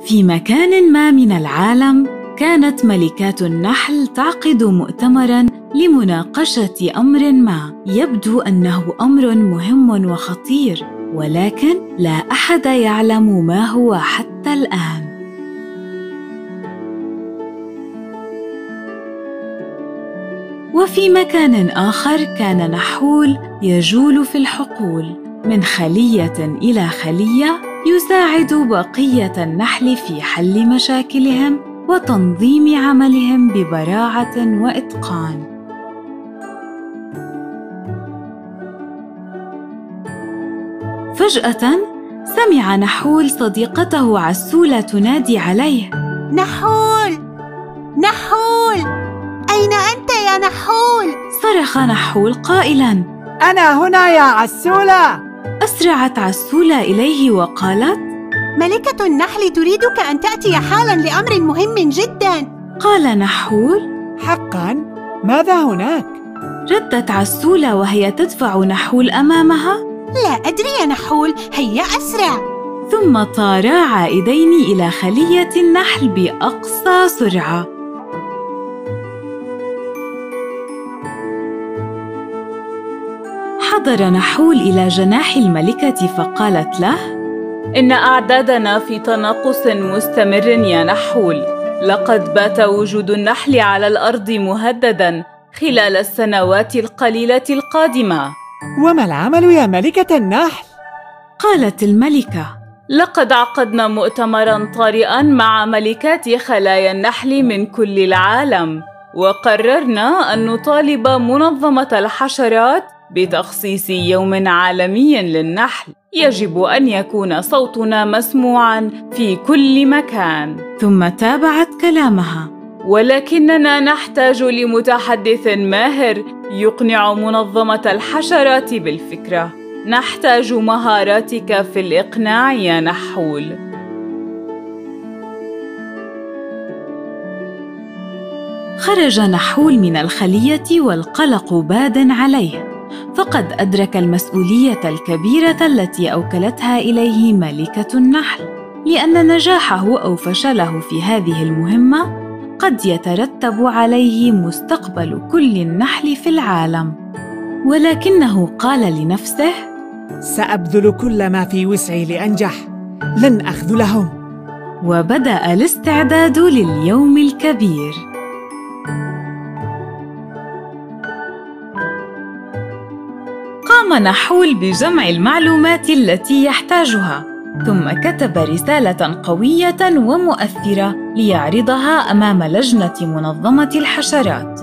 في مكان ما من العالم كانت ملكات النحل تعقد مؤتمراً لمناقشة أمر ما يبدو أنه أمر مهم وخطير، ولكن لا أحد يعلم ما هو حتى الآن. وفي مكان آخر كان نحول يجول في الحقول من خلية إلى خلية، يساعد بقية النحل في حل مشاكلهم وتنظيم عملهم ببراعة وإتقان. فجأة سمع نحول صديقته عسولة تنادي عليه: نحول! نحول! أين أنت يا نحول؟ صرخ نحول قائلاً: أنا هنا يا عسولة. أسرعت عسولة إليه وقالت: ملكة النحل تريدك أن تأتي حالاً لأمر مهم جداً. قال نحول: حقاً؟ ماذا هناك؟ ردت عسولة وهي تدفع نحول أمامها: لا أدري يا نحول، هيا أسرع. ثم طارا عائدين إلى خلية النحل بأقصى سرعة. حضر نحول إلى جناح الملكة فقالت له: إن أعدادنا في تناقص مستمر يا نحول، لقد بات وجود النحل على الأرض مهدداً خلال السنوات القليلة القادمة. وما العمل يا ملكة النحل؟ قالت الملكة: لقد عقدنا مؤتمراً طارئاً مع ملكات خلايا النحل من كل العالم، وقررنا أن نطالب منظمة الحشرات بتخصيص يوم عالمي للنحل. يجب أن يكون صوتنا مسموعاً في كل مكان. ثم تابعت كلامها: ولكننا نحتاج لمتحدث ماهر يقنع منظمة الحشرات بالفكرة. نحتاج مهاراتك في الإقناع يا نحول. خرج نحول من الخلية والقلق باد عليه، فقد أدرك المسؤولية الكبيرة التي أوكلتها إليه ملكة النحل، لأن نجاحه أو فشله في هذه المهمة قد يترتب عليه مستقبل كل النحل في العالم. ولكنه قال لنفسه: سأبذل كل ما في وسعي لأنجح، لن أخذلهم. وبدأ الاستعداد لليوم الكبير. قام نحول بجمع المعلومات التي يحتاجها، ثم كتب رسالة قوية ومؤثرة ليعرضها أمام لجنة منظمة الحشرات.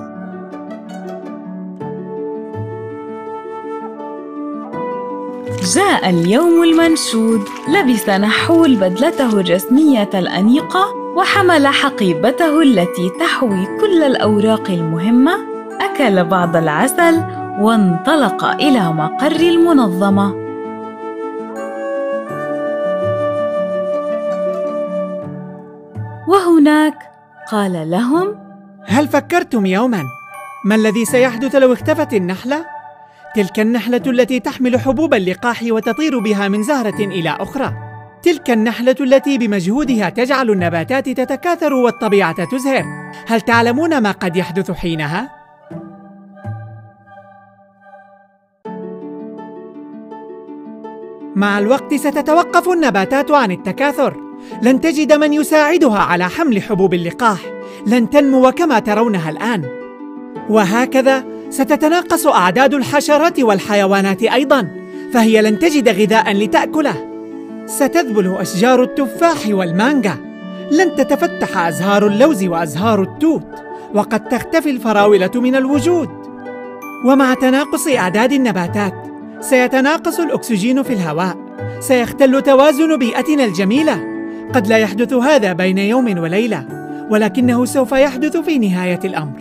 جاء اليوم المنشود. لبس نحول بدلته الرسمية الأنيقة وحمل حقيبته التي تحوي كل الأوراق المهمة، أكل بعض العسل وانطلق إلى مقر المنظمة. وهناك قال لهم: هل فكرتم يوماً ما الذي سيحدث لو اختفت النحلة؟ تلك النحلة التي تحمل حبوب اللقاح وتطير بها من زهرة إلى أخرى، تلك النحلة التي بمجهودها تجعل النباتات تتكاثر والطبيعة تزهر. هل تعلمون ما قد يحدث حينها؟ مع الوقت ستتوقف النباتات عن التكاثر، لن تجد من يساعدها على حمل حبوب اللقاح، لن تنمو كما ترونها الآن، وهكذا ستتناقص أعداد الحشرات والحيوانات أيضاً، فهي لن تجد غذاء لتأكله. ستذبل أشجار التفاح والمانجا، لن تتفتح أزهار اللوز وأزهار التوت، وقد تختفي الفراولة من الوجود. ومع تناقص أعداد النباتات سيتناقص الأكسجين في الهواء، سيختل توازن بيئتنا الجميلة. قد لا يحدث هذا بين يوم وليلة، ولكنه سوف يحدث في نهاية الأمر.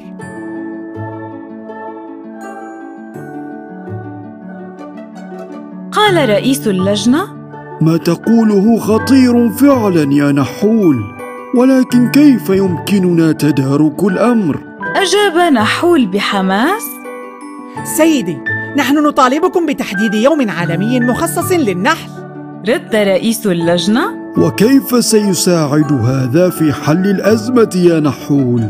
قال رئيس اللجنة: ما تقوله خطير فعلا يا نحول، ولكن كيف يمكننا تدارك الأمر؟ أجاب نحول بحماس: سيدي، نحن نطالبكم بتحديد يوم عالمي مخصص للنحل. رد رئيس اللجنة: وكيف سيساعد هذا في حل الأزمة يا نحول؟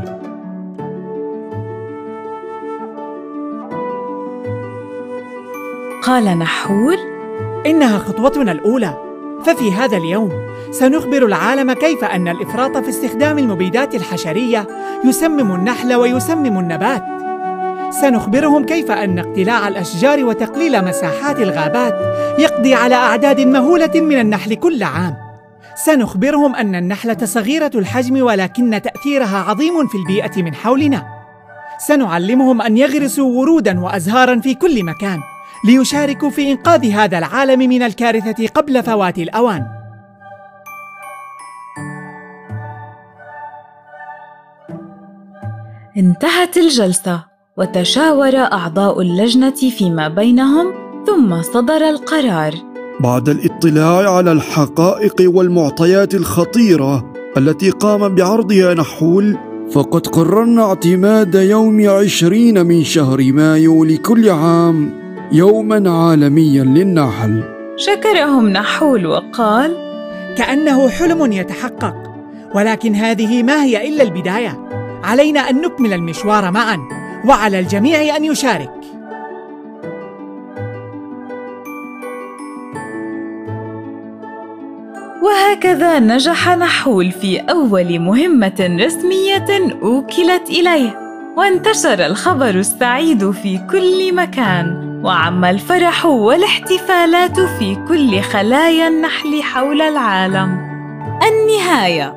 قال نحول: إنها خطوتنا الأولى، ففي هذا اليوم سنخبر العالم كيف أن الإفراط في استخدام المبيدات الحشرية يسمم النحل ويسمم النبات. سنخبرهم كيف أن اقتلاع الأشجار وتقليل مساحات الغابات يقضي على أعداد مهولة من النحل كل عام. سنخبرهم أن النحلة صغيرة الحجم ولكن تأثيرها عظيم في البيئة من حولنا. سنعلمهم أن يغرسوا ورودا وأزهارا في كل مكان ليشاركوا في إنقاذ هذا العالم من الكارثة قبل فوات الأوان. انتهت الجلسة وتشاور أعضاء اللجنة فيما بينهم، ثم صدر القرار. بعد الاطلاع على الحقائق والمعطيات الخطيرة التي قام بعرضها نحول، فقد قررنا اعتماد يوم 20 من شهر مايو لكل عام يوماً عالمياً للنحل. شكرهم نحول وقال: كأنه حلم يتحقق، ولكن هذه ما هي إلا البداية. علينا أن نكمل المشوار معاً، وعلى الجميع أن يشارك. وهكذا نجح نحول في أول مهمة رسمية أوكلت إليه، وانتشر الخبر السعيد في كل مكان، وعم الفرح والاحتفالات في كل خلايا النحل حول العالم. النهاية.